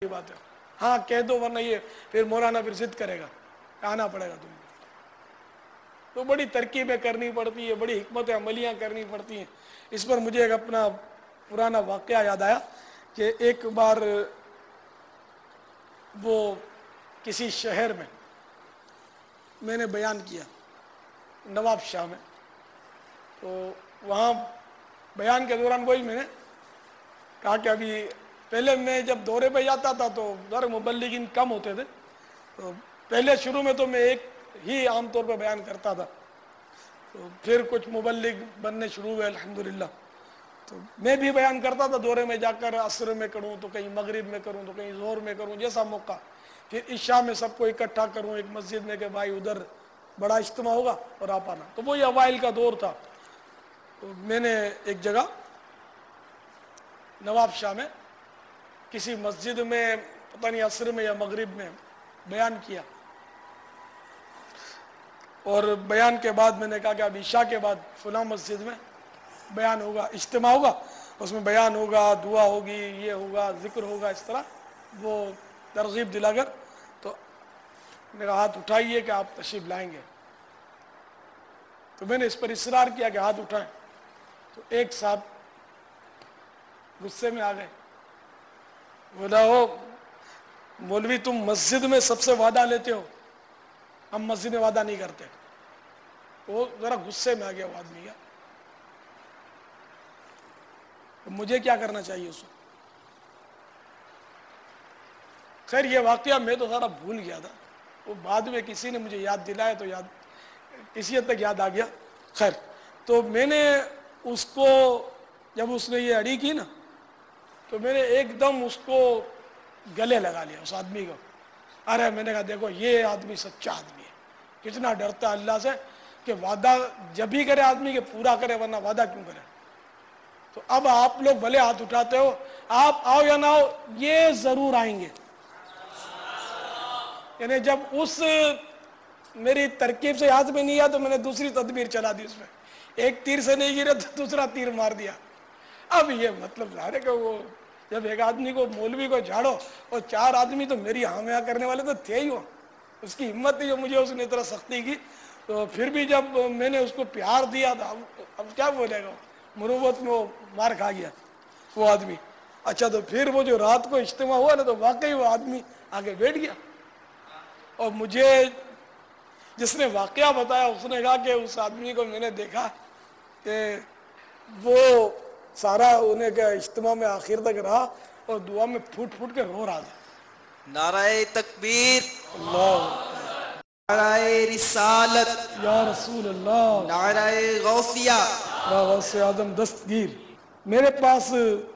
بات ہے. ہاں کہہ دو ورنہ یہ پھر مولانا پھر ضد کرے گا, آنا پڑے گا تم کو. تو بڑی ترکیبیں کرنی پڑتی ہے, بڑی حکمت عملیاں کرنی پڑتی ہیں. اس پر مجھے ایک اپنا پرانا واقعہ یاد آیا کہ ایک بار وہ کسی شہر میں نے بیان کیا, نواب شاہ میں. تو وہاں بیان کے دوران وہی میں نے کہا کہ ابھی پہلے میں جب دورے پہ جاتا تھا تو ذرا مبلغین کم ہوتے تھے, تو پہلے شروع میں تو میں ایک ہی عام طور پہ بیان کرتا تھا. تو پھر کچھ مبلغ بننے شروع ہوئے الحمدللہ. تو میں بھی بیان کرتا تھا دورے میں جا کر, عصر میں کروں تو کہیں مغرب میں کروں تو کہیں ظہر میں کروں, جیسا موقع. پھر عشاء میں سب کو اکٹھا کروں ایک مسجد میں کہ بھائی ادھر بڑا اجتماع ہوگا اور آپ آنا. تو وہی اوائل کا دور تھا. تو میں نے ایک جگہ نواب شاہ میں کسی مسجد میں پتہ نہیں عصر میں یا مغرب میں بیان کیا, اور بیان کے بعد میں نے کہا کہ اب عشاء کے بعد فلاں مسجد میں بیان ہوگا, اجتماع ہوگا, اس میں بیان ہوگا, دعا ہوگی, یہ ہوگا, ذکر ہوگا. اس طرح وہ ترغیب دلا کر تو میرا ہاتھ اٹھائیے کہ آپ تشریف لائیں گے. تو میں نے اس پر اصرار کیا کہ ہاتھ اٹھائیں. تو ایک صاحب غصے میں آ گئے, بولا ہو مولوی تم مسجد میں سب سے وعدہ لیتے ہو, ہم مسجد میں وعدہ نہیں کرتے. وہ ذرا غصے میں آ گیا وہ آدمی. مجھے کیا کرنا چاہیے اس کو؟ خیر یہ واقعہ میں تو سارا بھول گیا تھا, وہ بعد میں کسی نے مجھے یاد دلایا تو کسی حد تک یاد آ گیا. خیر تو میں نے اس کو جب اس نے یہ اڑی کی نا تو میں نے ایک دم اس کو گلے لگا لیا, اس آدمی کو. ارے میں نے کہا دیکھو یہ آدمی سچا آدمی ہے, کتنا ڈرتا ہے اللہ سے کہ وعدہ جب بھی کرے آدمی کہ پورا کرے, ورنہ وعدہ کیوں کرے. تو اب آپ لوگ بھلے ہاتھ اٹھاتے ہو, آپ آؤ یا نہ آؤ, یہ ضرور آئیں گے. یعنی جب اس میری ترکیب سے ہاتھ میں نہیں آیا تو میں نے دوسری تدبیر چلا دی اس میں. ایک تیر سے نہیں گرے تو دوسرا تیر مار دیا. اب یہ مطلب ظاہر ہے کہ وہ جب ایک آدمی کو مولوی کو جھاڑو اور چار آدمی تو میری ہاں میں کرنے والے تو تھے ہی, وہ اس کی ہمت تھی جو مجھے اس نے اتنا سختی کی. تو پھر بھی جب میں نے اس کو پیار دیا تھا, اب کیا بولے گا, مروت میں وہ مار کھا گیا وہ آدمی. اچھا تو پھر وہ جو رات کو اجتماع ہوا نا تو واقعی وہ آدمی آگے بیٹھ گیا. اور مجھے جس نے واقعہ بتایا اس نے کہا کہ اس آدمی کو میں نے دیکھا کہ وہ سارا انہیں کا اجتماع میں آخر تک رہا اور دعا میں پھوٹ پھوٹ کے رو رہا تھا. نعرہ تکبیر, اللہ نعرہ رسالت, یا رسول اللہ, نعرہ غوثیہ. یا غوث اعظم دستگیر. میرے پاس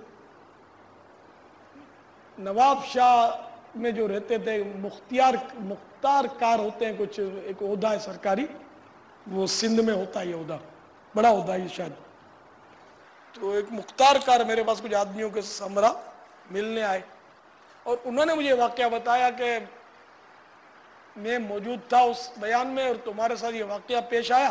نواب شاہ میں جو رہتے تھے مختار کار ہوتے ہیں کچھ, ایک عہدہ ہے سرکاری, وہ سندھ میں ہوتا ہے یہ عہدہ, بڑا عہدہ ہے شاید. تو ایک مختار کار میرے پاس کچھ آدمیوں کے سمرا ملنے آئے اور انہوں نے مجھے واقعہ بتایا کہ میں موجود تھا اس بیان میں اور تمہارے ساتھ یہ واقعہ پیش آیا,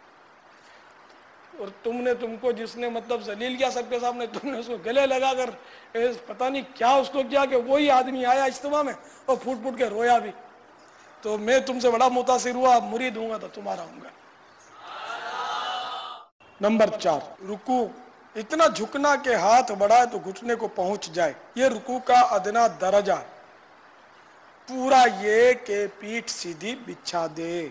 اور تم کو جس نے مطلب ذلیل کیا سب کے سامنے, تم نے اس کو گلے لگا کر پتہ نہیں کیا اس کو کیا کہ وہی آدمی آیا اجتماع میں اور پھوٹ پھوٹ کے رویا بھی. تو میں تم سے بڑا متاثر ہوا, مرید ہوں گا تو تمہارا ہوں گا. نمبر 4, رکوع. اتنا جھکنا کہ ہاتھ بڑھائے تو گھٹنے کو پہنچ جائے, یہ رکوع کا ادنا درجہ ہے. پورا یہ کہ پیٹھ سیدھی بچھا دے.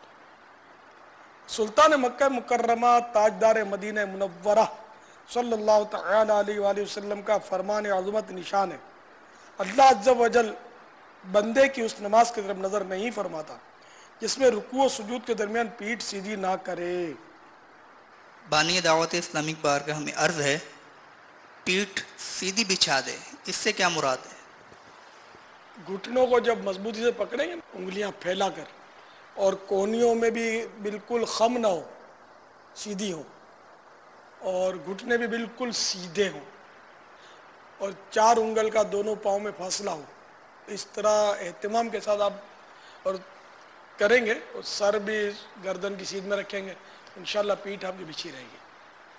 سلطان مکہ مکرمہ تاجدار مدینہ منورہ صلی اللہ تعالی علیہ وآلہ وسلم کا فرمان عظمت نشان ہے. اللہ عز و جل بندے کی اس نماز کی طرف نظر نہیں فرماتا جس میں رکوع و سجود کے درمیان پیٹھ سیدھی نہ کرے. بانی دعوت اسلامی بار کا ہمیں عرض ہے, پیٹھ سیدھی بچھا دے, اس سے کیا مراد ہے؟ گھٹنوں کو جب مضبوطی سے پکڑیں گے, انگلیاں پھیلا کر, اور کونیوں میں بھی بالکل خم نہ ہو, سیدھی ہو, اور گھٹنے بھی بالکل سیدھے ہوں, اور 4 انگل کا دونوں پاؤں میں فاصلہ ہو. اس طرح اہتمام کے ساتھ آپ اور کریں گے, اور سر بھی گردن کی سیدھ میں رکھیں گے, انشاءاللہ پیٹھ آپ کی بچھی رہے گی.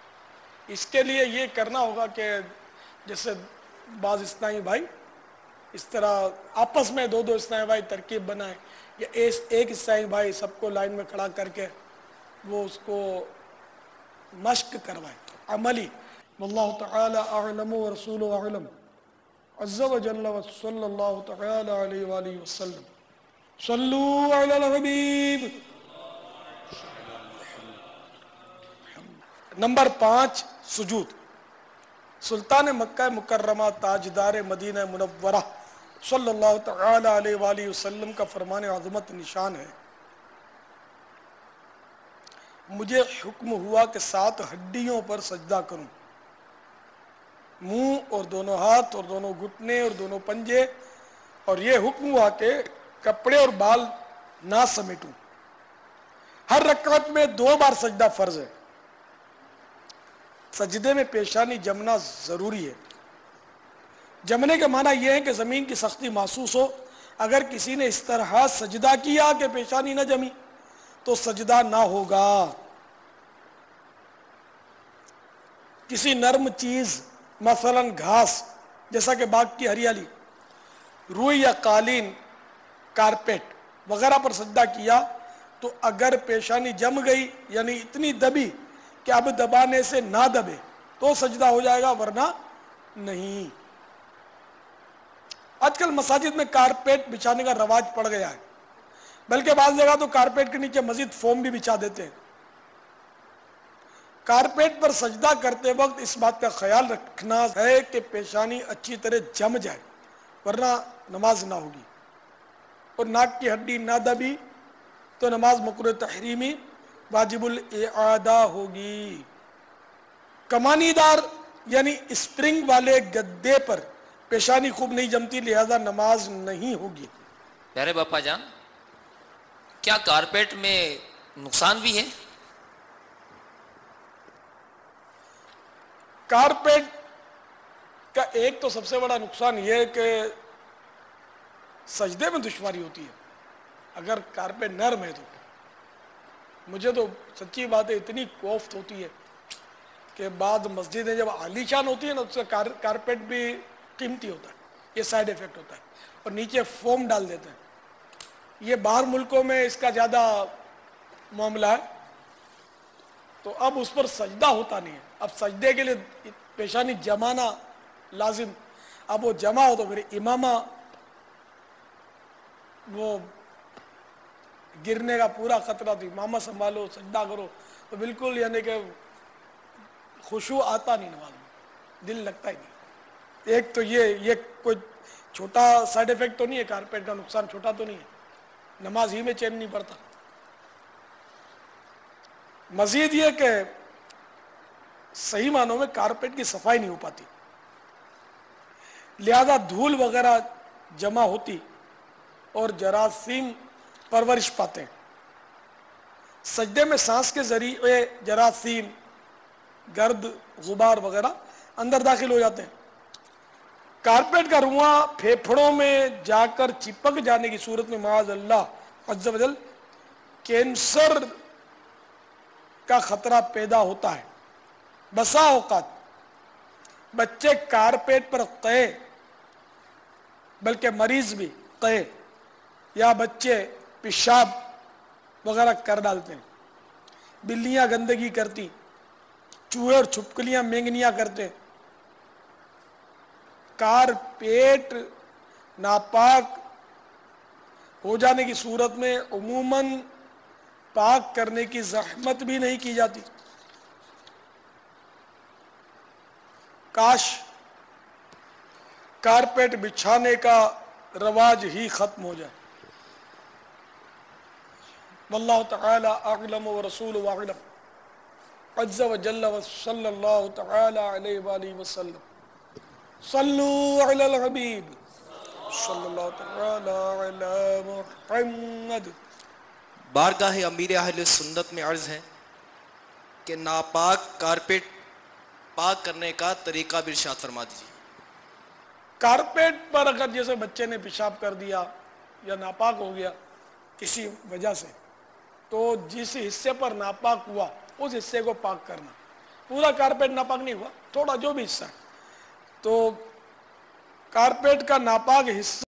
اس کے لیے یہ کرنا ہوگا کہ جیسے بعض اسلامی بھائی اس طرح آپس میں دو اسلائی بھائی ترکیب بنائیں یا ایک اسلائی بھائی سب کو لائن میں کھڑا کر کے وہ اس کو مشق کروائیں عملی. واللہ تعالی اعلم ورسول اعلم عز وجل وصلی اللہ تعالی علیہ وآلہ وسلم. صلو علی الحبیب. نمبر 5 سجود. سلطان مکہ مکرمہ تاجدار مدینہ منورہ صلی اللہ تعالی علیہ وآلہ وسلم کا فرمان عظمت نشان ہے: مجھے حکم ہوا کہ 7 ہڈیوں پر سجدہ کروں، منہ اور دونوں ہاتھ اور دونوں گھٹنے اور دونوں پنجے، اور یہ حکم ہوا کہ کپڑے اور بال نہ سمیٹوں. ہر رکعت میں 2 بار سجدہ فرض ہے. سجدے میں پیشانی جمنا ضروری ہے. جمنے کا معنی یہ ہے کہ زمین کی سختی محسوس ہو. اگر کسی نے اس طرح سجدہ کیا کہ پیشانی نہ جمی تو سجدہ نہ ہوگا. کسی نرم چیز مثلا گھاس جیسا کہ باغ کی ہریالی، روئی یا قالین، کارپیٹ وغیرہ پر سجدہ کیا تو اگر پیشانی جم گئی یعنی اتنی دبی کہ اب دبانے سے نہ دبے تو سجدہ ہو جائے گا، ورنہ نہیں. آج کل مساجد میں کارپیٹ بچھانے کا رواج پڑ گیا ہے، بلکہ بعض جگہ تو کارپیٹ کے نیچے مزید فوم بھی بچھا دیتے ہیں. کارپیٹ پر سجدہ کرتے وقت اس بات کا خیال رکھنا ہے کہ پیشانی اچھی طرح جم جائے، ورنہ نماز نہ ہوگی. اور ناک کی ہڈی نہ دبی تو نماز مکروہ تحریمی واجب الاعادہ ہوگی. کمانی دار یعنی اسپرنگ والے گدے پر پیشانی خوب نہیں جمتی، لہذا نماز نہیں ہوگی. پیارے باپا جان، کیا کارپیٹ میں نقصان بھی ہے؟ کارپیٹ کا ایک تو سب سے بڑا نقصان یہ ہے کہ سجدے میں دشواری ہوتی ہے. اگر کارپیٹ نرم ہے تو مجھے تو سچی بات ہے اتنی کوفت ہوتی ہے کہ بعض مسجدیں جب عالی شان ہوتی ہے نا اس کا کارپیٹ بھی قیمتی ہوتا ہے. یہ سائیڈ ایفیکٹ ہوتا ہے. اور نیچے فوم ڈال دیتے ہیں. یہ باہر ملکوں میں اس کا زیادہ معاملہ ہے، تو اب اس پر سجدہ ہوتا نہیں ہے. اب سجدے کے لیے پیشانی جمانا لازم. اب وہ جمع ہو تو پھر امامہ وہ گرنے کا پورا خطرہ تھی. امامہ سنبھالو، سجدہ کرو، تو بالکل یعنی کہ خشوع آتا نہیں نماز میں، دل لگتا ہی نہیں. ایک تو یہ کوئی چھوٹا سائیڈ ایفیکٹ تو نہیں ہے، کارپیٹ کا نقصان چھوٹا تو نہیں ہے، نماز ہی میں چین نہیں پڑتا. مزید یہ کہ صحیح معنوں میں کارپیٹ کی صفائی نہیں ہو پاتی، لہذا دھول وغیرہ جمع ہوتی اور جراثیم پرورش پاتے ہیں. سجدے میں سانس کے ذریعے جراثیم، گرد، غبار وغیرہ اندر داخل ہو جاتے ہیں. کارپیٹ کا رواں پھیپھڑوں میں جا کر چپک جانے کی صورت میں معاذ اللہ عز و جل کینسر کا خطرہ پیدا ہوتا ہے. بسا اوقات بچے کارپیٹ پر قے، بلکہ مریض بھی قے یا بچے پیشاب وغیرہ کر ڈالتے ہیں. بلیاں گندگی کرتی، چوہے اور چھپکلیاں مینگنیاں کرتے. کارپیٹ ناپاک ہو جانے کی صورت میں عموماً پاک کرنے کی زحمت بھی نہیں کی جاتی. کاش کارپیٹ بچھانے کا رواج ہی ختم ہو جائے. واللہ تعالی اعلم ورسول اعلم عز وجل وصلی اللہ تعالی علیہ وآلہ وسلم. صلو علی الحبیب صلی اللہ تعالی علی محمد. بارگاہ امیر اہل سنت میں عرض ہے کہ ناپاک کارپیٹ پاک کرنے کا طریقہ بھی ارشاد فرما دیجیے. کارپیٹ پر اگر جیسے بچے نے پیشاب کر دیا یا ناپاک ہو گیا کسی وجہ سے، تو جس حصے پر ناپاک ہوا اس حصے کو پاک کرنا. پورا کارپیٹ ناپاک نہیں ہوا، تھوڑا جو بھی حصہ ہے. تو कारपेट का नापाक हिस्सा